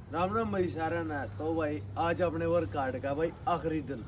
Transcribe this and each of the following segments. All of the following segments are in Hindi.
राम राम भाई सारा ना। तो भाई आज अपने वर्क कार्ड का भाई आखिरी दिन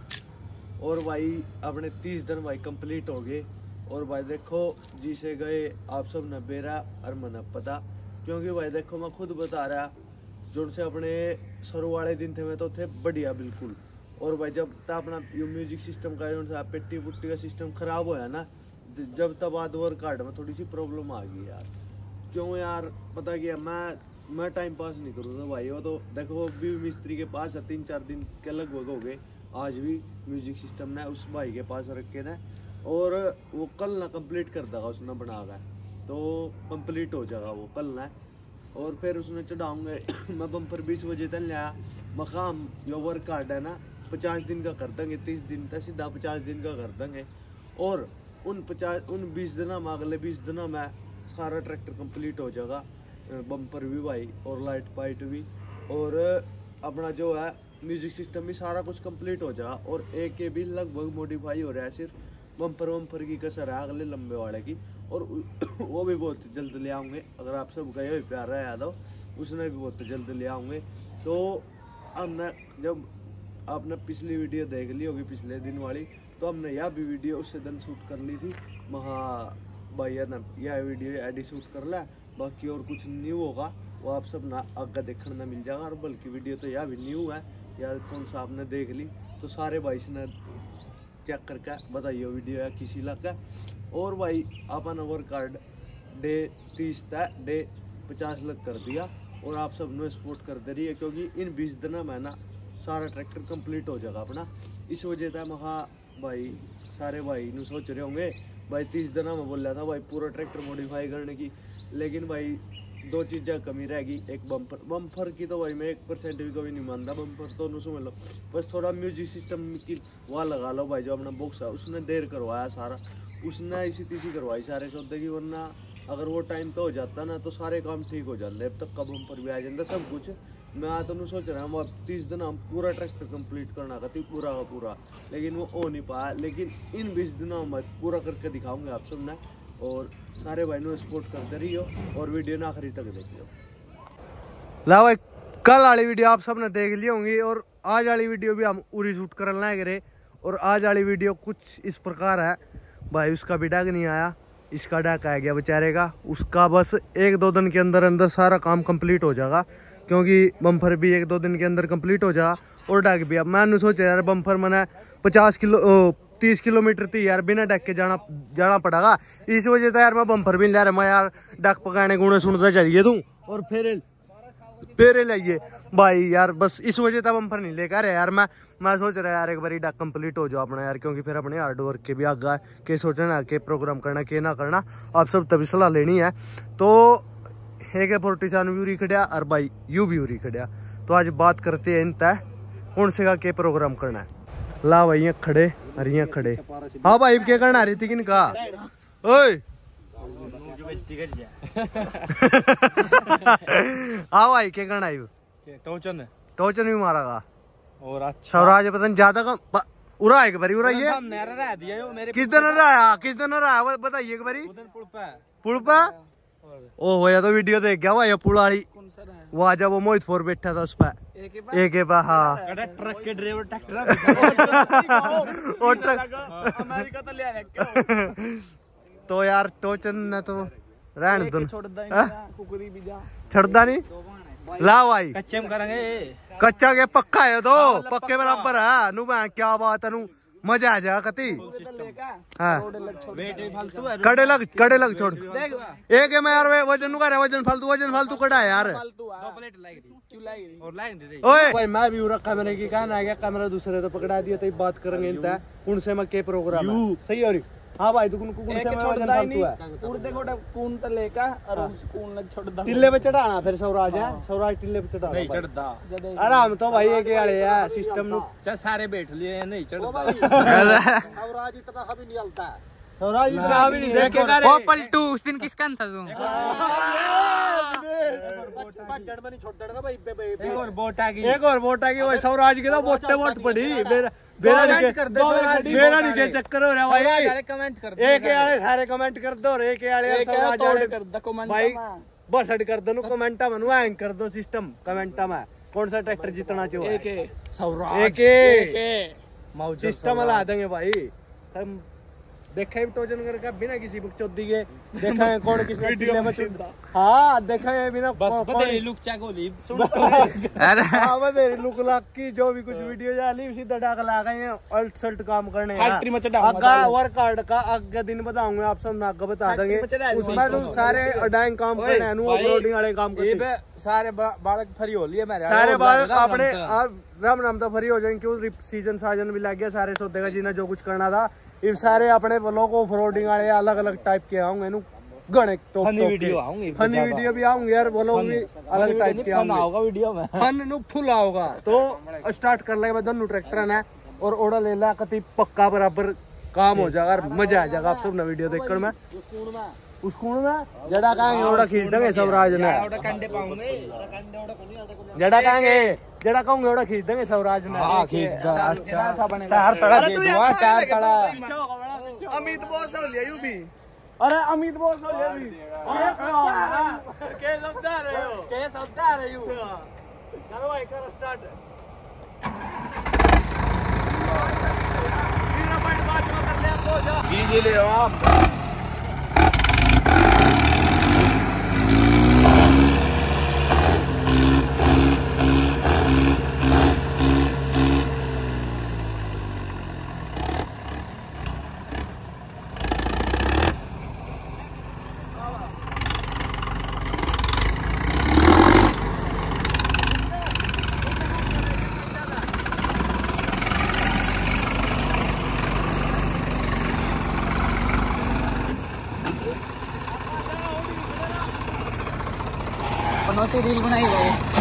और भाई अपने 30 दिन भाई कंप्लीट हो गए। और भाई देखो जिसे गए आप सब न बेरा और मन पता, क्योंकि भाई देखो मैं खुद बता रहा जो से अपने शुरू वाले दिन थे मैं तो थे बढ़िया बिल्कुल। और भाई जब तक अपना म्यूजिक सिस्टम का जो सा पेटी पुट्टी का सिस्टम खराब होया ना, जब तब बाद वर्क कार्ड में थोड़ी सी प्रॉब्लम आ गई यार। क्यों यार पता क्या मैं टाइम पास नहीं करूँगा भाई। वो तो देखो अभी मिस्त्री के पास 3-4 दिन के लगभग हो गए। आज भी म्यूजिक सिस्टम ने उस भाई के पास रखे ना, और वो कल ना कंप्लीट कर देगा उसने बना कर, तो कंप्लीट हो जाएगा वो कल ना। और फिर उसने चढ़ाऊंगे मैं बम्पर 20 बजे तक लाया मकाम। जो वर्क कार्ड है ना 50 दिन का कर देंगे, 30 दिन तक सीधा 50 दिन का कर देंगे। और उन 20 दिनों में अगले 20 दिनों में सारा ट्रैक्टर कंप्लीट हो जाएगा, बम्पर भी भाई और लाइट पाइट भी, और अपना जो है म्यूजिक सिस्टम भी सारा कुछ कंप्लीट हो जाएगा। और एक के भी लगभग मॉडिफाई हो रहा है, सिर्फ बम्पर की कसर है अगले लंबे वाले की। और वो भी बहुत जल्द ले आऊँगे। अगर आप सब गए हुए प्यारा यादव उसने भी बहुत जल्द ले आऊँगे। तो हमने जब आपने पिछली वीडियो देख ली होगी पिछले दिन वाली, तो हमने यह भी वीडियो उससे दिन शूट कर ली थी महा भैया ना। यह वीडियो एडिट शूट कर ला, बाकी और कुछ न्यू होगा वो आप सब ना आगे देखने में मिल जाएगा। और बल्कि वीडियो तो यह भी न्यू है यार, कौन सा आपने देख ली तो सारे भाई ने चेक करके बताइए वीडियो है किसी लगा। और भाई अपन वर्क कार्ड डे 30 तक डे 50 लग कर दिया, और आप सब ने सपोर्ट करते रहिए, क्योंकि इन 20 दिनों में ना सारा ट्रैक्टर कंप्लीट हो जाएगा अपना। इस वजह से महा भाई सारे भाई ने सोच रहे होंगे भाई 30 दिनों में बोल रहा था भाई पूरा ट्रैक्टर मॉडिफाई करने की। लेकिन भाई 2 चीज़ें कमी रहेगी, एक बम्पर की तो भाई मैं 1% भी कभी नहीं मानता। बम्पर तो नु समझ लो, बस थोड़ा म्यूजिक सिस्टम की वहाँ लगा लो भाई। जो अपना बॉक्स है उसने देर करवाया सारा, उसने इसी तीसी करवाई सारे सौदे की। वरना अगर वो टाइम पे हो जाता ना तो सारे काम ठीक हो जाते। अब तक का बम्पर भी आ जाता सब कुछ। मैं तो नहीं सोच रहा हूँ 30 दिन हम पूरा ट्रैक्टर कंप्लीट करना था पूरा का पूरा, लेकिन वो हो नहीं पाया। लेकिन इन 20 दिनों में पूरा करके दिखाऊंगे आप सब ने। और सारे भाई ने सपोर्ट करते रहियो और वीडियो ना आखिरी तक देखियो। ला भाई कल वाली वीडियो आप सब ने देख ली होंगी, और आज वाली वीडियो भी हम उरी शूट करने लगे रहे। और आज वाली वीडियो कुछ इस प्रकार है भाई, उसका भी डैग नहीं आया, इसका डैग आ गया बेचारे का। उसका बस 1-2 दिन के अंदर अंदर सारा काम कंप्लीट हो जाएगा, क्योंकि बम्पर भी 1-2 दिन के अंदर कंप्लीट हो जाएगा। और डैग भी अब मैंने सोचा यार बम्पर मैंने 30 किलोमीटर थी यार बिना डैग के जाना पड़ेगा। इस वजह से यार मैं बम्पर भी ले रहा मैं यार डैग पकाने गुणे सुनता चाहिए तू, और फिर लाइए भाई यार। बस इस वजह से बम्पर नहीं लेकर यार मैं सोच रहा यार एक बार डैग कंप्लीट हो जाओ अपना यार, क्योंकि फिर अपने हार्ड वर्क के भी आगे के सोचना के प्रोग्राम करना के ना करना आप सब तभी सलाह लेनी है। तो AK-47 भी उरी खड़ा और भाई यू भी उरी खड़ा। तो आज बात करते हैं इन तय कौन से का के प्रोग्राम करना है। ला भाई यहाँ खड़े और यहाँ खड़े। हाँ भाई क्या करना रही थी किनका ओए हाँ भाई क्या करना है टोचन भी मारा का। और अच्छा स्वराज पता नहीं ज्यादा का उरा एक बारी उरा ये किस दिन रहा है बताइए एक बारी। पुड़पा ओ हो या तो वीडियो देख गया ये पुल वाली वहाँ जब वो मोहित फोर बैठा था उस पर एक हाँ ट्रक के ड्राइवर ट्रैक्टर अमेरिका तो ले तो यार टोचन ने तो रहन दो छड़दा नहीं ला भाई कच्चे में करेंगे कच्चा के पक्का है तो पक्के बराबर है नु क्या बात है नु मजा आ जाएगा कति। हाँ कड़े लग छोड़ एक है मैं यार वजन वजन फालतू कड़ा है यार। ओए भाई मैं भी रखा मैंने की कहना है कैमरा दूसरे तो पकड़ा दिया तो बात करेंगे इनता कौन से में के प्रोग्राम सही हो रही। हाँ भाई तू कौन से में वजन फालतू है उड़ देखो कौन तो लेका और उस कौन लग छोड़ टिल्ले पे चढ़ाना फिर स्वराज है स्वराज टिल्ले पे चढ़ा नहीं चढ़दा आराम तो भाई एक वाले है सिस्टम नु सारे बैठ लिए नहीं चढ़दा स्वराज इतना कभी नहीं हलता है स्वराज इतना भी नहीं देखेगा रे वो पलटू उस दिन किसका था तू जड़ में नहीं छोड़ देगा भाई एक और वोट आ गई वो स्वराज के तो वोट पड़ी बेरा नहीं के चक्कर हो रहा भाई कमेंट कर एक वाले सारे कमेंट कर दो एक वाले स्वराज कर दो कमेंट भाई बस हट कर दो कमेंटा में एंग कर दो सिस्टम कमेंटा में कौन सा ट्रैक्टर जीतना चाहिए? एक स्वराज सिस्टम ला देंगे भाई हम। देखा है टोजन करके बिना किसी बकचोदी के, देखा है कौन किसने टीले में। हाँ देखा है बिना बस बदे लुक चेक हो ली सुन। अरे हां बदे लुक लाक की जो भी कुछ वीडियो जाली सीधा डाक ला गए हैं और सल्ट काम करने हैं फैक्ट्री में चढ़ाऊंगा। आगा वर्क कार्ड का आगे दिन बताऊंगा आप सब ना आगे बता देंगे। उसमें तो सारे अडाइंग काम करने हैं, नो अपलोडिंग वाले काम करते हैं। सारे बालक फ्री हो लिए मेरे सारे बालक अपने अब राम नाम तो फ्री हो जाएंगे क्यों सीजन साजन भी लग गया सारे सौदे का जिन्हें जो कुछ करना था। ये सारे अपने लोग ऑफरोडिंग वाले अलग अलग टाइप के आऊंगे नु गणे टॉप फनी वीडियो आऊंगे, फनी वीडियो भी आऊंगे यार। वो लोग भी अलग टाइप के आऊंगे, होगा वीडियो में फन नु फुल आओगा। तो स्टार्ट कर ले दोनों ट्रैक्टर ने और ओड़ा ले ला कति पक्का बराबर काम हो जाएगा और मजा आ जाएगा आप सब ना वीडियो देखकर। में उस कूण में जड़ा कहेंगे ओड़ा खींच देंगे स्वराज ने, जड़ा कहेंगे जड़ा कहूंगे ओड़ा खींच देंगे स्वराज ने। हां खींच दो टायर तड़ा दे दूंगा, टायर तड़ा। अमित बॉस हो लिया यू भी। अरे अमित बॉस हो लिया भी के शब्द आ रहे हो, के शब्द आ रहे हो। चलो भाई करो स्टार्ट। तीन पॉइंट बाद में कर ले आप जा जी ले आप। बनौती रील बनाई भाई।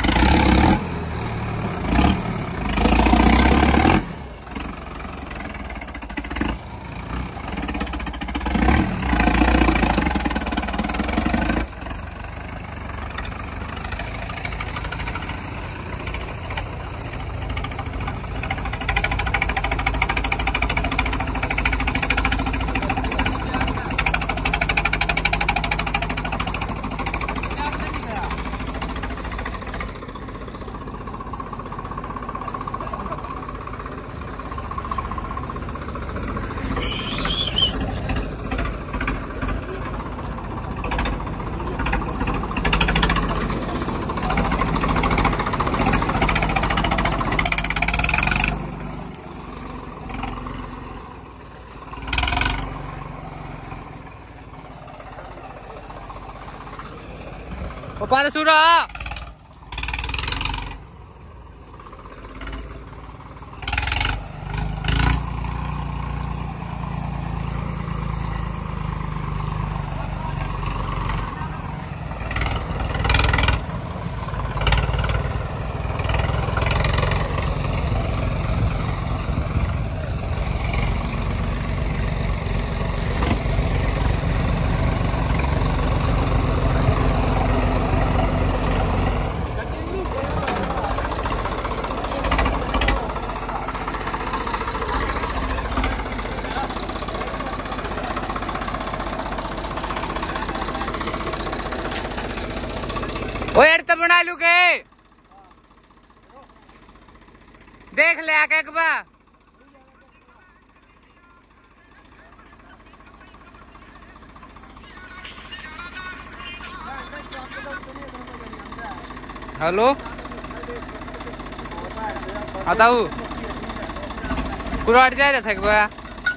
पानी सूरा ओ यार तब बना लू के देख ले आके एक बार। हेलो बताऊ कुराट जा रहा था एक बार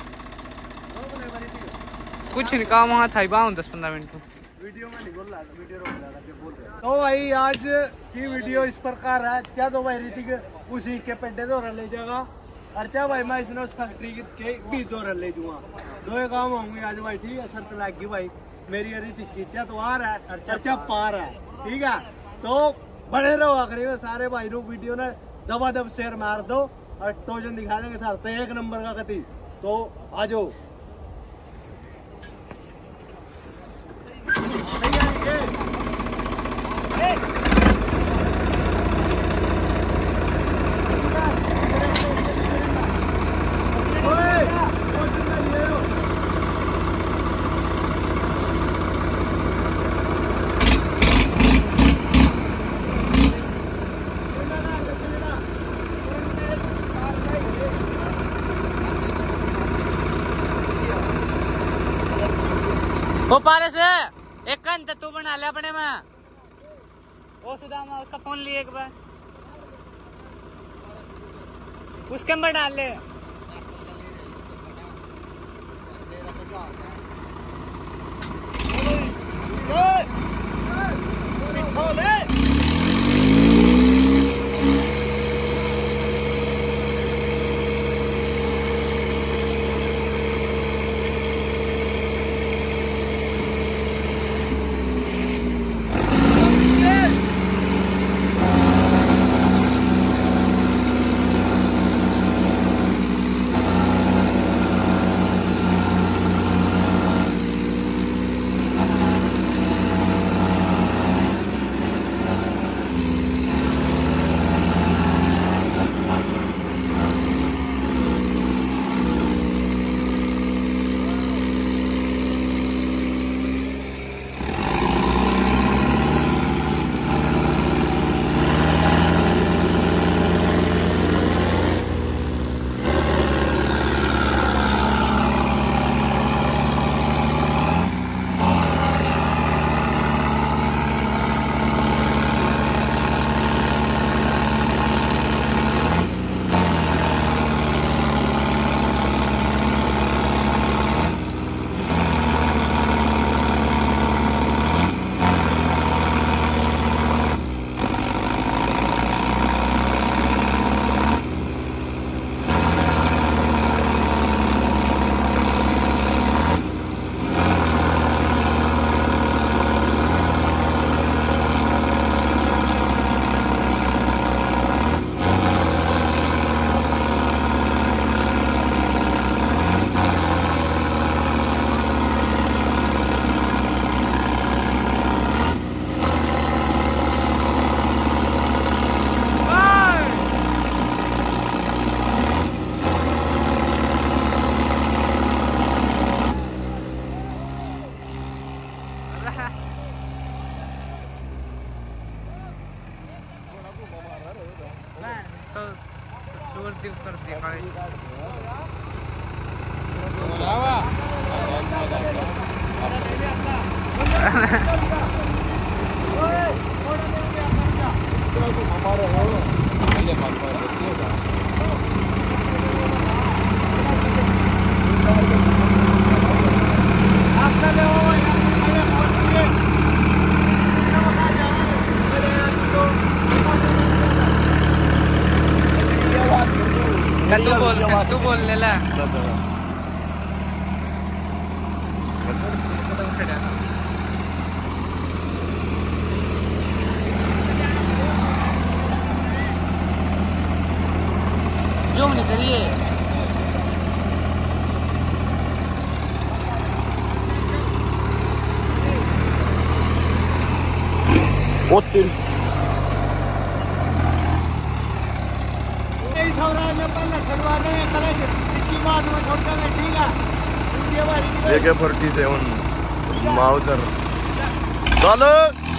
कुछ नहीं काम वहाँ था बाहर 10-15 मिनट वीडियो में नहीं बोल रहा था, वीडियो रोक रहा था जो बोल रहा। तो भाई आज की वीडियो इस प्रकार है। क्या तो भाई ऋतिक उसी के पेटे दो ले जाएगा और क्या भाई मैं इसने उस फैक्ट्री के भी दो ले जाऊंगा। दो काम होंगे आज भाई, ठीक है। शर्त लग गई भाई मेरी ऋतिक की, क्या तो आ रहा है खर्चा पार है, ठीक है। तो बड़े रहो आखिरी में सारे भाई लोग वीडियो ने दबा दब शेयर मार दो और टोजन दिखा देंगे था एक नंबर का कति। तो आ जाओ वो पारे से एक कंत तू बना ले अपने में। वो सुदामा उसका फोन लिए एक बार उसके अंदर डाल ले। तू बोल ले ला। जो नहीं करिए इसकी बात में छोड़कर ठीक है। AK-47 माउजर चलो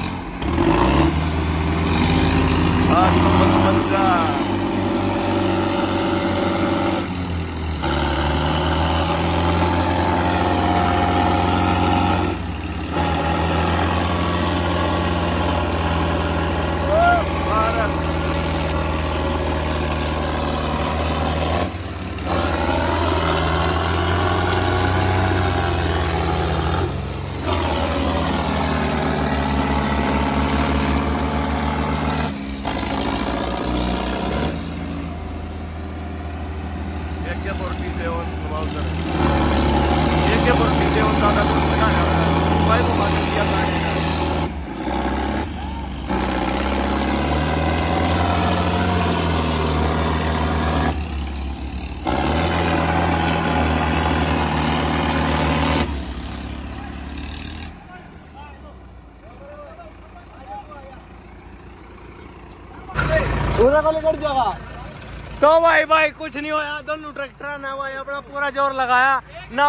855 तो भाई कुछ नहीं होया। दोनों ट्रैक्टर ना भाई अपना पूरा जोर लगाया ना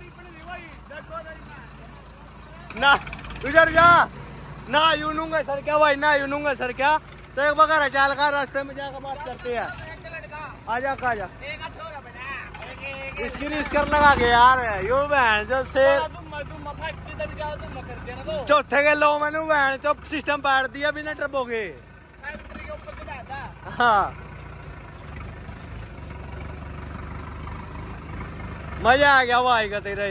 ना उधर जा ना यूनूंगा सर क्या भाई ना यूनूंगा सर क्या। तो एक बगैर चाल का रास्ते में जाकर बात करते हैं। आजा आजा इसकी रिस्कर लगा के यार यू बहन जो से चौथे के लो मैंने वैन चो सिस्टम पाड़ दिया बिना टर्बो के। हाँ मजा आ गया भाई का तेरे।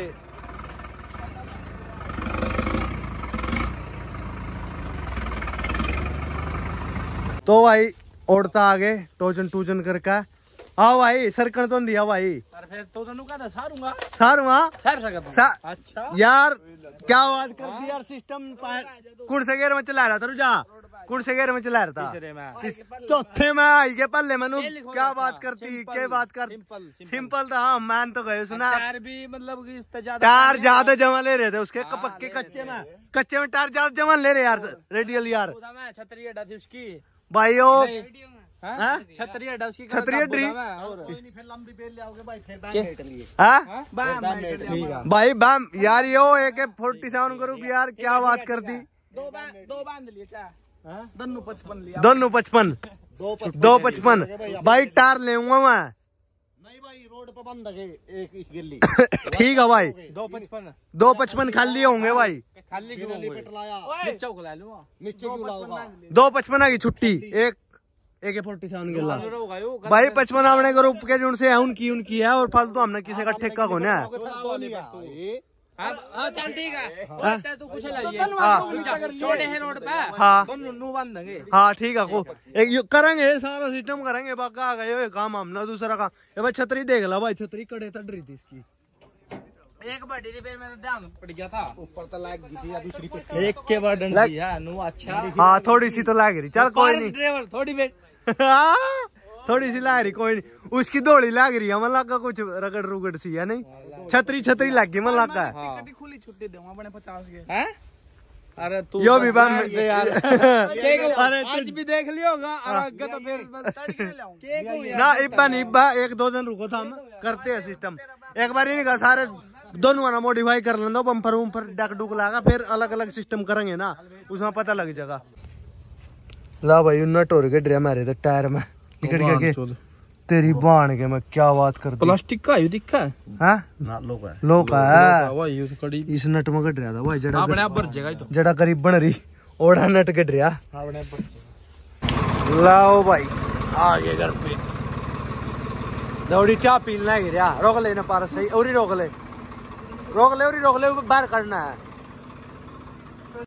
तो भाई उड़ता आगे टोचन टूचन करके हाँ भाई सरकन तो दिया भाई फिर तो तनु का सारूंगा सारूंगा सर सकता अच्छा यार क्या बात कर दी यार सिस्टम कौन से गेयर में चला रहा था रुझा कौन से गेयर में चला रहा था चौथे में आई के पल्ले मनु क्या बात करती क्या बात कर सिंपल था हाँ मान तो गए सुना टायर भी मतलब कि टायर ज्यादा जमा ले रहे थे उसके पक्के कच्चे में टायर ज्यादा जमा ले रहे यार रेडियल यार छतरी अड्डा थी उसकी भाई ओ छतरी अड्डा उसकी छतरी ड्री फिर लंबी बेल लाओगे भाई फिर भाई बैम यार यो AK-47 ग्रुप यार क्या बात कर दी। दो बांध लिए चाहे दोनों 55 लिया दोनों 55 255 भाई टार ले मैं नहीं भाई रोड पे बंद है एक इस गिल्ली ठीक है भाई 255 खाली होंगे भाई खाली क्यों नीचे को ला लूंगा नीचे क्यों लाऊंगा 255 की छुट्टी एक AK-47 के ला भाई 55 अपने ग्रुप के जो से है उनकी है और फालतू हमने किसी का ठेका को ना चल ठीक है तू कुछ छोटे है रोड पे हाँ दोनों बांध देंगे हाँ ठीक है को एक करेंगे सारा सिस्टम करेंगे बाकी आ गए काम हमने दूसरा काम ये भाई छतरी देख ला भाई छतरी कड़े तड़ रही थी इसकी एक बड़ी रिपेयर में ध्यान पड़ गया था ऊपर तो लाग गई थी दूसरी पे एक के बाद अच्छा हाँ थोड़ी सी तो लाग रही चल कोई नहीं ड्राइवर थोड़ी वेट थोड़ी सी लाग रही कोई नहीं उसकी दौड़ी लाग रही है मन लगा कुछ रगड़ रुगड़ सी है नहीं छतरी लग गई मन लगा खुली छुट्टी दूंगा अपने 50 के हैं अरे तू यो भी बाम यार अरे आज भी देख लियो होगा और आगे तो फिर बस ना इब्बा एक दो दिन रुको था हम करते हैं सिस्टम एक बार ही नहीं कहा सारे दोनों ना मॉडिफाई कर लेना बम्पर वम्पर डक डुक लागा फिर अलग अलग सिस्टम करेंगे ना उसमें पता लग जाएगा। ला भाई नट हो रहे ड्रे मारे थे टायर में के तेरी बाण के मैं क्या बात कर प्लास्टिक का दिखा है ना लोका है इस नट में कट रहा था भाई जड़ा अपने आप भर जाएगा तो जड़ा करीब बन रही ओढ़ा नट कट रहा अपने आप भर जाएगा। लाओ भाई आगे घर पे दौड़ी चाह पीना गिरा रोक लेना पार सही और रोक ले बाहर करना है।